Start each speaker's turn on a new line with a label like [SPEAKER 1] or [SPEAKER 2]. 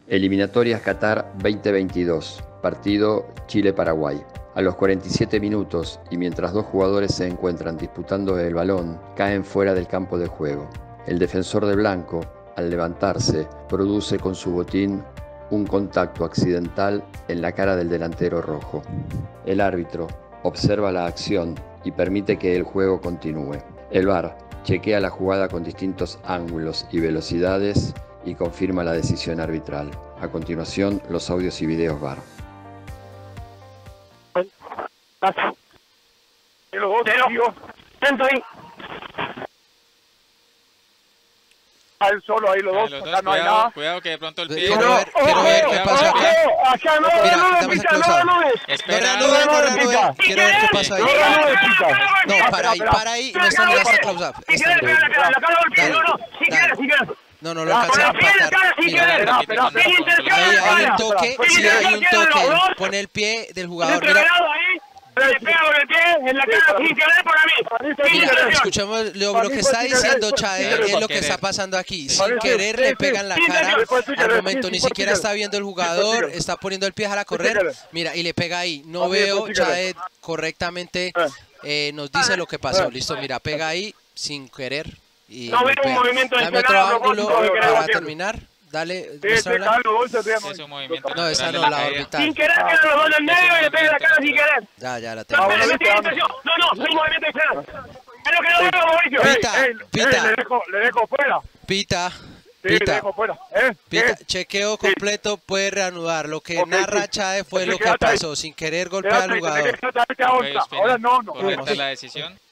[SPEAKER 1] Eliminatorias Qatar 2022, partido Chile-Paraguay. A los 47 minutos, y mientras dos jugadores se encuentran disputando el balón, caen fuera del campo de juego. El defensor de blanco, al levantarse, produce con su botín un contacto accidental en la cara del delantero rojo. El árbitro observa la acción y permite que el juego continúe. El VAR chequea la jugada con distintos ángulos y velocidades y confirma la decisión arbitral. A continuación, los audios y videos VAR.
[SPEAKER 2] Al solo ahí los dos, acá no hay nada.
[SPEAKER 3] Cuidado que de pronto el pie.
[SPEAKER 4] Quiero ver qué pasa acá.
[SPEAKER 2] Acá no,
[SPEAKER 4] Mira,
[SPEAKER 2] no
[SPEAKER 4] dame
[SPEAKER 2] le
[SPEAKER 4] esa
[SPEAKER 2] pita,
[SPEAKER 4] close-up.
[SPEAKER 2] no es.
[SPEAKER 3] Espera,
[SPEAKER 4] No. Quiero ver qué pasa ahí.
[SPEAKER 2] No le pita.
[SPEAKER 4] No, para ahí, no está mirando esta close-up.
[SPEAKER 2] Si quieres, la cara golpea, no, si quieres.
[SPEAKER 4] No lo alcancé a empatar. Mira, ahí hay un toque, sí hay un toque. Pone el pie del jugador. Mira,
[SPEAKER 2] le pega con el pie en la cara sin querer para mí.
[SPEAKER 4] mira, escuchemos lo que está diciendo Chaed, es lo que está pasando aquí. Sin querer le pegan la cara al momento, ni siquiera está viendo el jugador, está poniendo el pie a correr. Mira, y le pega ahí. No veo, Chaed correctamente nos dice lo que pasó. Listo, mira, pega ahí sin querer. Y
[SPEAKER 2] no veo un movimiento de
[SPEAKER 4] dame otro ángulo para terminar. Dale,
[SPEAKER 3] no, esa no,
[SPEAKER 4] la orbital.
[SPEAKER 2] Sin querer quedan los dos en medio y le pega la cara sin querer.
[SPEAKER 4] Ya la tengo.
[SPEAKER 2] No, soy movimiento externo. Es lo que no veo, Mauricio.
[SPEAKER 4] Pita.
[SPEAKER 2] Le dejo fuera.
[SPEAKER 4] Pita.
[SPEAKER 2] Le dejo fuera.
[SPEAKER 4] Pita, chequeo completo, puede reanudar. Lo que narra Chaed fue lo que pasó. Sin querer golpear al jugador.
[SPEAKER 2] Ahora no.
[SPEAKER 3] ¿Correcta la decisión?